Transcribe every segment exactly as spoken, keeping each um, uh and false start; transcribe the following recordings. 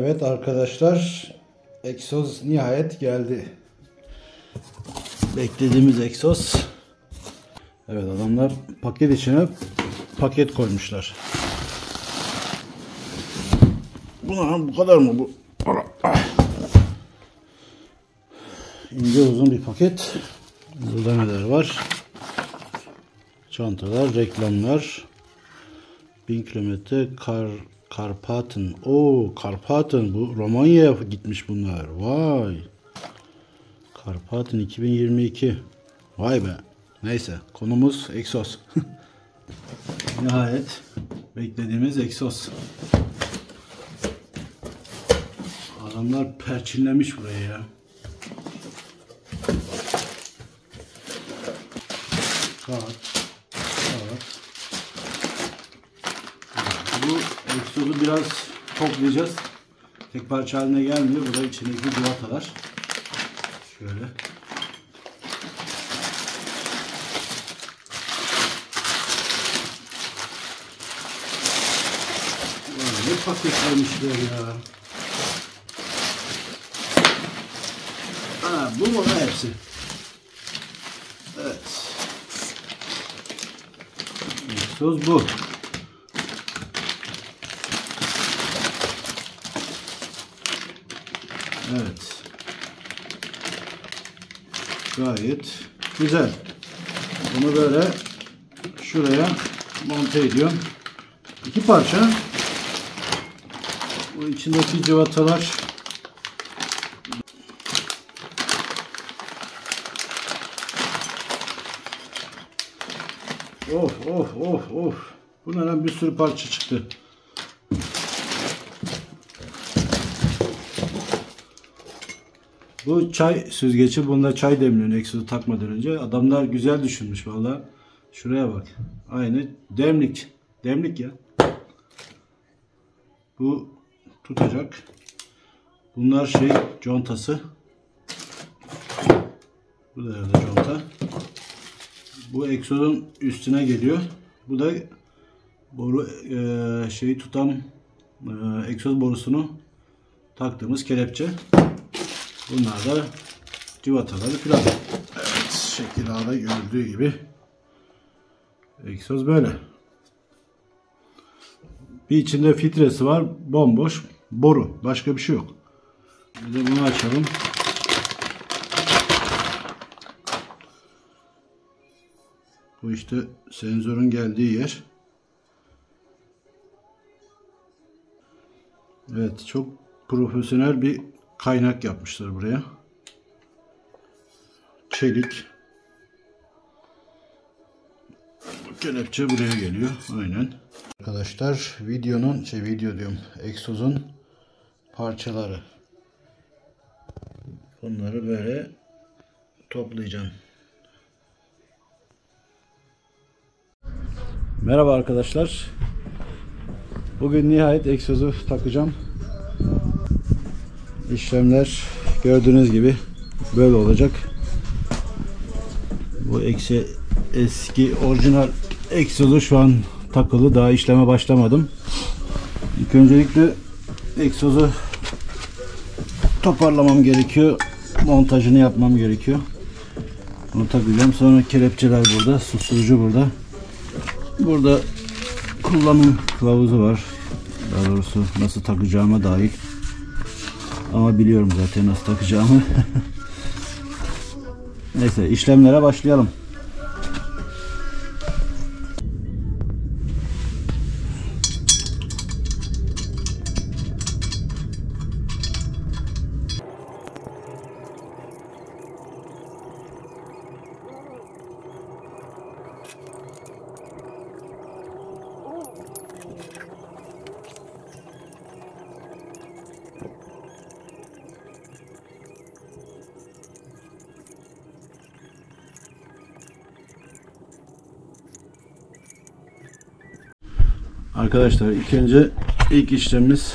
Evet arkadaşlar, egzoz nihayet geldi. Beklediğimiz egzoz. Evet, adamlar paket içine paket koymuşlar. Buna bu kadar mı bu? İnce uzun bir paket. Burada neler var? Çantalar, reklamlar. Bin kilometre kar Karpatın. Oo, Karpatın. Bu Romanya'ya gitmiş bunlar. Vay. Karpatın iki bin yirmi iki. Vay be. Neyse. Konumuz egzoz. Nihayet beklediğimiz egzoz. Adamlar perçinlemiş burayı ya. Kağıt. Bu egzozu biraz toplayacağız. Tek parça haline gelmiyor. Bu da içindeki cıvatalar. Şöyle. Böyle paketlemişler ya. Ha, bu mu hepsi? Evet. Egzoz bu. Evet. Gayet güzel. Bunu böyle şuraya monte ediyorum. İki parça. Bu içindeki cıvatalar of of of of. Bunlardan bir sürü parça çıktı. Bu çay süzgeci. Bunda çay demliyorsun egzozu takmadan önce. Adamlar güzel düşünmüş vallahi. Şuraya bak. Aynı demlik. Demlik ya. Bu tutacak. Bunlar şey contası. Bu da evde conta. Bu egzozun üstüne geliyor. Bu da boru e, şeyi tutan e, egzoz borusunu taktığımız kelepçe. Bunlar da cıvataları falan. Evet, şekil ağda gördüğü gibi egzoz böyle. Bir içinde filtresi var, bomboş boru, başka bir şey yok. Bir de bunu açalım. Bu işte sensörün geldiği yer. Evet, çok profesyonel bir kaynak yapmışlar buraya. Çelik. Kelepçe buraya geliyor. Aynen. Arkadaşlar, videonun şey video diyorum. Egzozun parçaları. Bunları böyle toplayacağım. Merhaba arkadaşlar. Bugün nihayet egzozu takacağım. İşlemler gördüğünüz gibi böyle olacak. Bu eksi eski orijinal egzozu şu an takılı, daha işleme başlamadım. İlk öncelikle egzozu toparlamam gerekiyor. Montajını yapmam gerekiyor. Bunu takacağım. Sonra kelepçeler burada, susturucu burada. Burada kullanım kılavuzu var. Daha doğrusu nasıl takacağıma dair. Ama biliyorum zaten nasıl takacağımı. Neyse, işlemlere başlayalım. Arkadaşlar, ilk önce ilk işlemimiz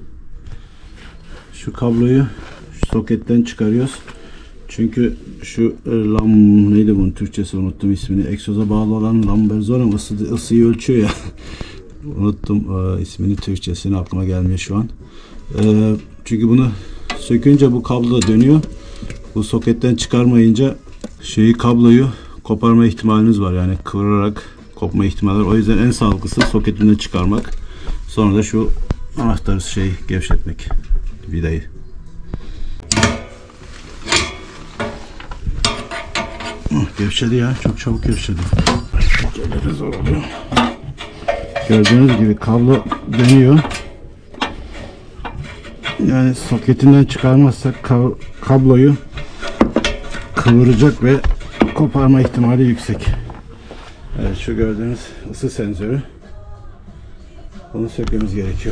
şu kabloyu şu soketten çıkarıyoruz. Çünkü şu lam neydi bunun Türkçesi, unuttum ismini. Egzoza bağlı olan lamberzon ısı, ısıyı ölçüyor ya. Unuttum e, ismini, Türkçesini aklıma gelmiyor şu an. Ee, çünkü bunu sökünce bu kablo da dönüyor. Bu soketten çıkarmayınca şeyi kabloyu koparma ihtimaliniz var. Yani kıvırarak kopma ihtimali var. O yüzden en sağlıklısı soketinden çıkarmak. Sonra da şu anahtarı şey gevşetmek. Vidayı. Oh, gevşedi ya. Çok çabuk gevşedi. Zor oluyor. Gördüğünüz gibi kablo dönüyor. Yani soketinden çıkarmazsak kabloyu kıvıracak ve koparma ihtimali yüksek. Evet, şu gördüğünüz ısı sensörü. Bunu sökmemiz gerekiyor.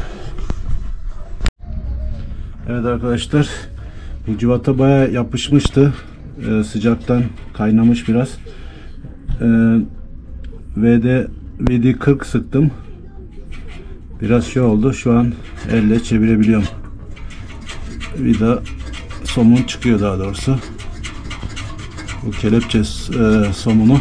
Evet arkadaşlar, bu cıvata bayağı yapışmıştı. Ee, sıcaktan kaynamış biraz. Ee, V D V D kırk sıktım. Biraz şey oldu. Şu an elle çevirebiliyorum. Vida somun çıkıyor daha doğrusu. Bu kelepçe e, somunu.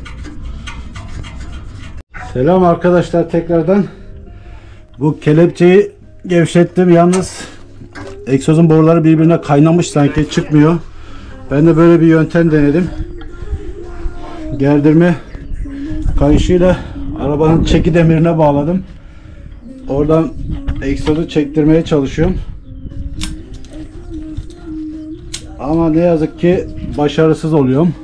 Selam arkadaşlar tekrardan. Bu kelepçeyi gevşettim. Yalnız egzozun boruları birbirine kaynamış, sanki çıkmıyor. Ben de böyle bir yöntem denedim. Gerdirme kayışıyla arabanın çeki demirine bağladım. Oradan egzozu çektirmeye çalışıyorum. Ama ne yazık ki başarısız oluyorum.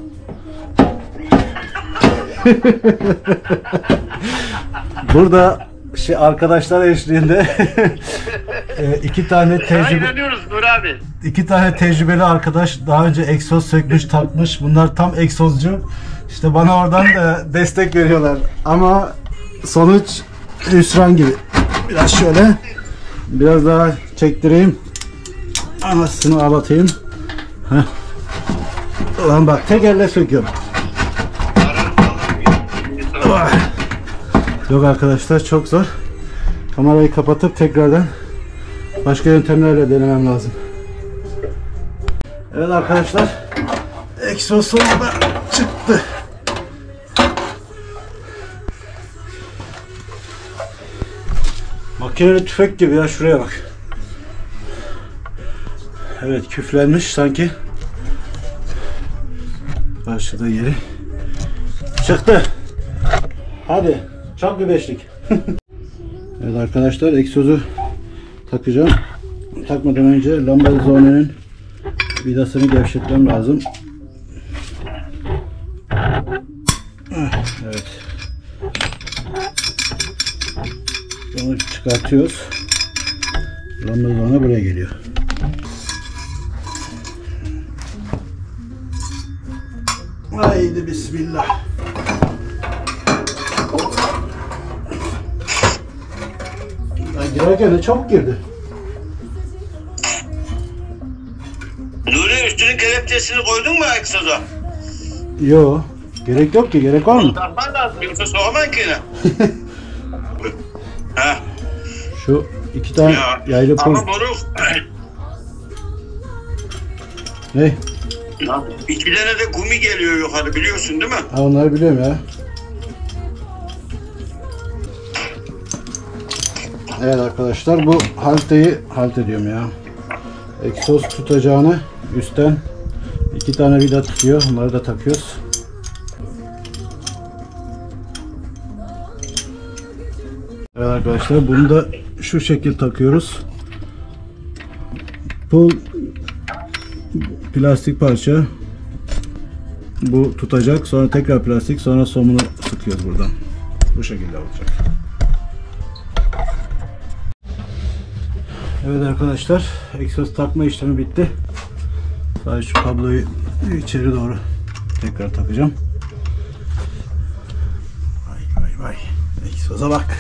Burada şey arkadaşlar eşliğinde iki tane tecrübe abi. iki tane tecrübeli arkadaş daha önce egzoz sökmüş, takmış. Bunlar tam egzozcu. İşte bana oradan da destek veriyorlar. Ama sonuç hüsran gibi. Biraz şöyle biraz daha çektireyim. Anasını ağlatayım. Heh. Ulan bak, tek elle söküyorum. Yok arkadaşlar, çok zor. Kamerayı kapatıp tekrardan başka yöntemlerle denemem lazım. Evet arkadaşlar, egzoz sonunda çıktı. Makineli tüfek gibi ya, şuraya bak. Evet, küflenmiş sanki. Karşıda yeri. Çıktı. Hadi. Çok bir beşlik. Evet arkadaşlar, egzozu takacağım. Takmadan önce Lamborghini'nin vidasını gevşetmem lazım. Evet. Bunu çıkartıyoruz. Lamborghini buraya geliyor. Haydi bismillah. Girerken de çabuk girdi. Nuri, üstünün kelepçesini koydun mu egzoza? Yo, gerek yok ki. Gerek var mı? Takman lazım, yoksa soğuman ki yine. Heh. Şu iki tane Ya, yaylı pul. ama boru. Ne? İki tane de gumi geliyor yukarı, biliyorsun değil mi? Ha, onları biliyorum ya. Evet arkadaşlar, bu halteyi halt ediyorum ya. Egzoz tutacağını üstten iki tane vida tutuyor. Onları da takıyoruz. Evet arkadaşlar, bunu da şu şekil takıyoruz. Bu plastik parça. Bu tutacak. Sonra tekrar plastik. Sonra somunu sıkıyoruz buradan. Bu şekilde olacak. Evet arkadaşlar, egzoz takma işlemi bitti. Sadece şu kabloyu içeri doğru tekrar takacağım. Vay vay vay. Egzoza bak.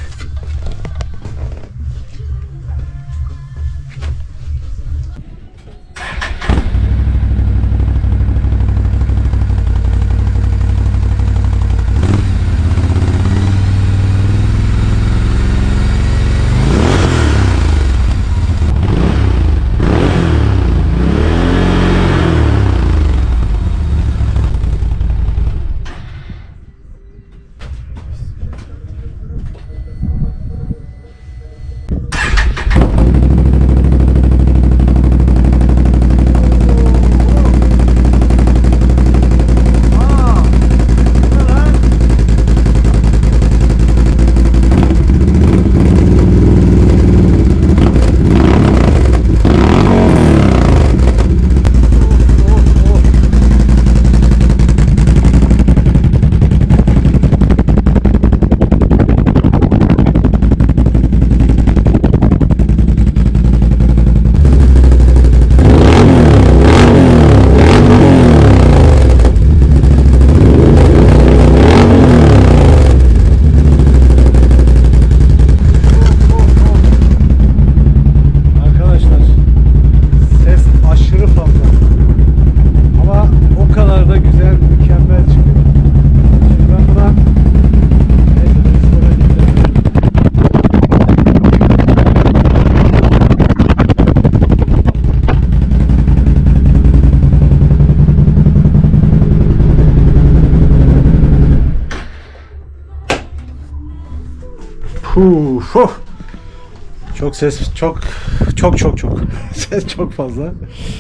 Uf, uf. Çok ses, çok çok çok çok ses çok fazla.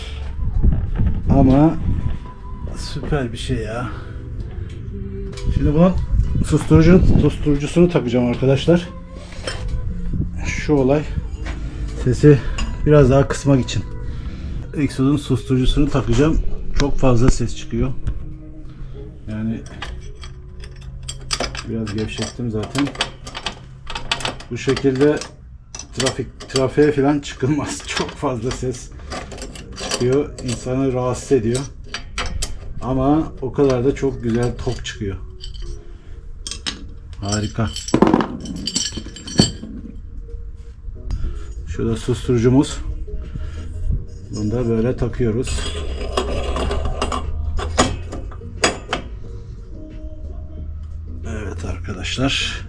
Ama süper bir şey ya. Şimdi bunun susturucu, susturucusunu takacağım arkadaşlar. Şu olay sesi biraz daha kısmak için. Egzozun susturucusunu takacağım. Çok fazla ses çıkıyor. Yani biraz gevşettim zaten. Bu şekilde trafik trafiğe falan çıkılmaz. Çok fazla ses çıkıyor. İnsanı rahatsız ediyor. Ama o kadar da çok güzel tok çıkıyor. Harika. Şurada susturucumuz. Bunu da böyle takıyoruz. Evet arkadaşlar.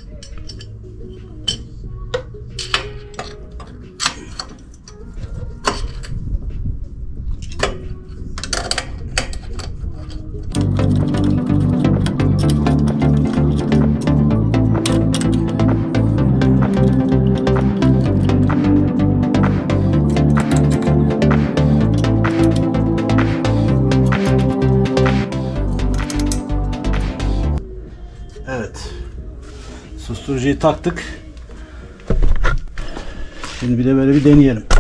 Evet. Susturucuyu taktık. Şimdi bir de böyle bir deneyelim.